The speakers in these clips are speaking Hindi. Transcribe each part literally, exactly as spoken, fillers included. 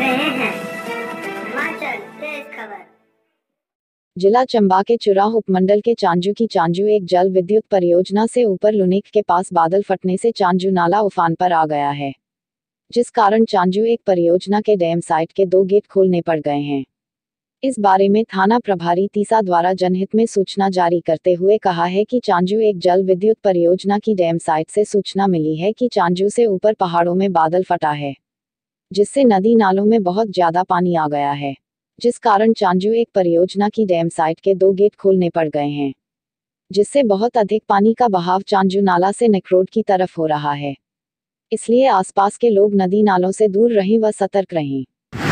रहे हैं हिमाचल तेज खबर। जिला चंबा के चुराह उपमंडल के चांजू की चांजू एक जल विद्युत परियोजना से ऊपर लुनिक के पास बादल फटने से चांजू नाला उफान पर आ गया है, जिस कारण चांजू एक परियोजना के डैम साइट के दो गेट खोलने पड़ गए हैं। इस बारे में थाना प्रभारी तीसा द्वारा जनहित में सूचना जारी करते हुए कहा है कि चांजू एक जल विद्युत परियोजना की डैम साइट से सूचना मिली है कि चांजू से ऊपर पहाड़ों में बादल फटा है, जिससे नदी नालों में बहुत ज्यादा पानी आ गया है, जिस कारण चांजू एक परियोजना की डैम साइट के दो गेट खोलने पड़ गए हैं, जिससे बहुत अधिक पानी का बहाव चांजू नाला से नेकरोड की तरफ हो रहा है। इसलिए आसपास के लोग नदी नालों से दूर रहें व सतर्क रहें।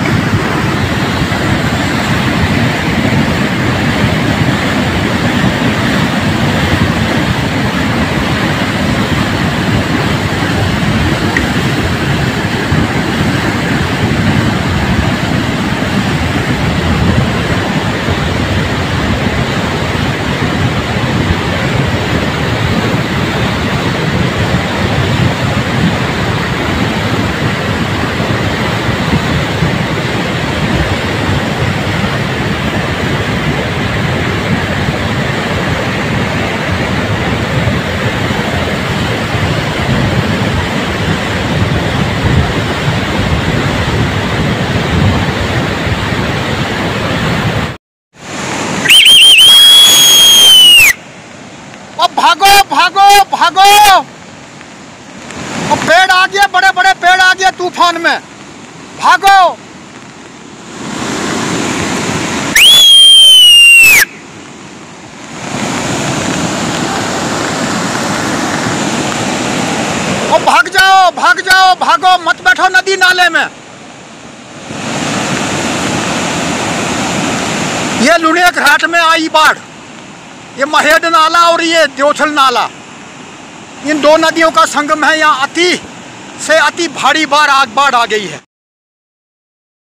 भागो भागो भागो, और पेड़ आ गए, बड़े बड़े पेड़ आ गए तूफान में, भागो। और भाग जाओ भाग जाओ भागो, मत बैठो नदी नाले में। ये लुनिक घाट में आई बाढ़, ये महेड नाला और ये देवछल नाला, इन दो नदियों का संगम है। यहाँ अति से अति भारी बाढ़ बाढ़ आ गई है।